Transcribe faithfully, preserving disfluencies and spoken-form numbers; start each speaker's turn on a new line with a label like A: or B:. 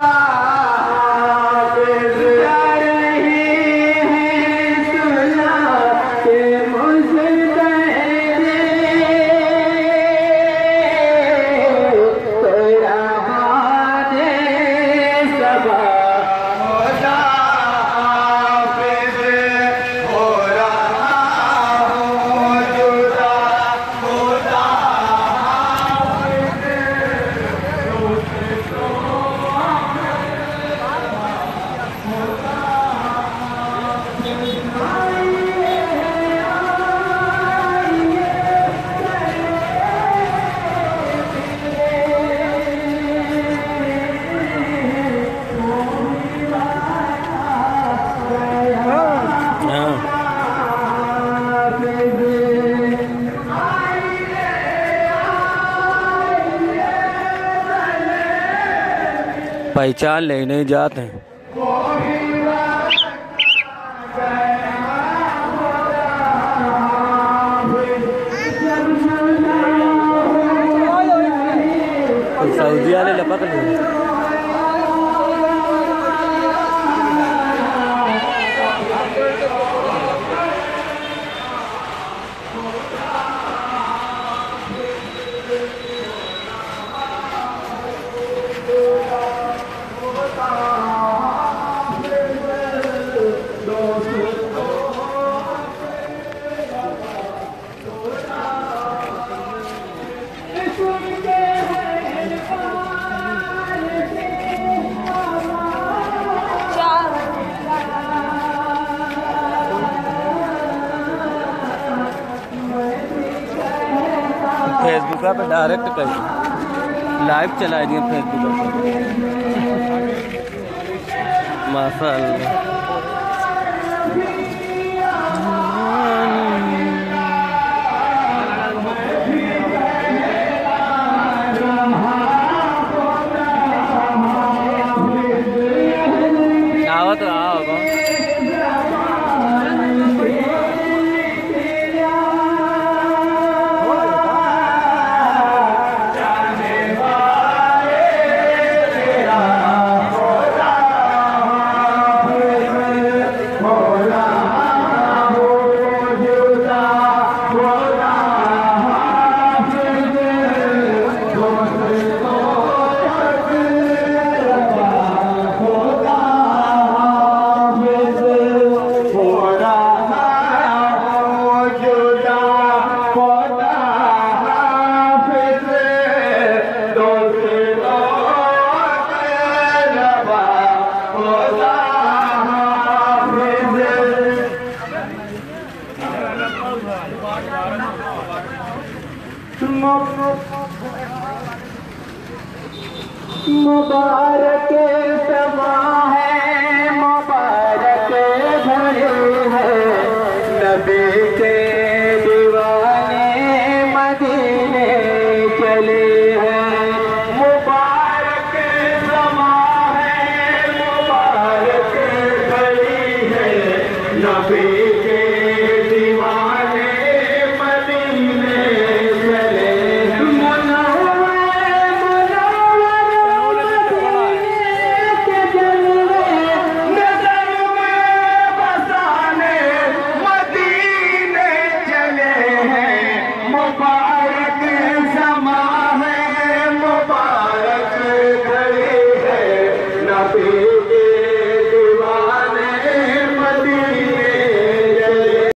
A: पहचान लेने जाते हैं। सऊदी वाले लपक ले फेसबुक पे डायरेक्ट कर लाइव चला दिए फेसबुक पे माशाअल्लाह। आओ तो आओ
B: मुबारक समा है, मुबारक घड़ी है, नबी के दीवाने मदीने चले हैं। मुबारक समा है, मुबारक घड़ी है, नबी के दीवाने मदीने चले हैं। मुबारक समा है, मुबारक घड़ी है, नबी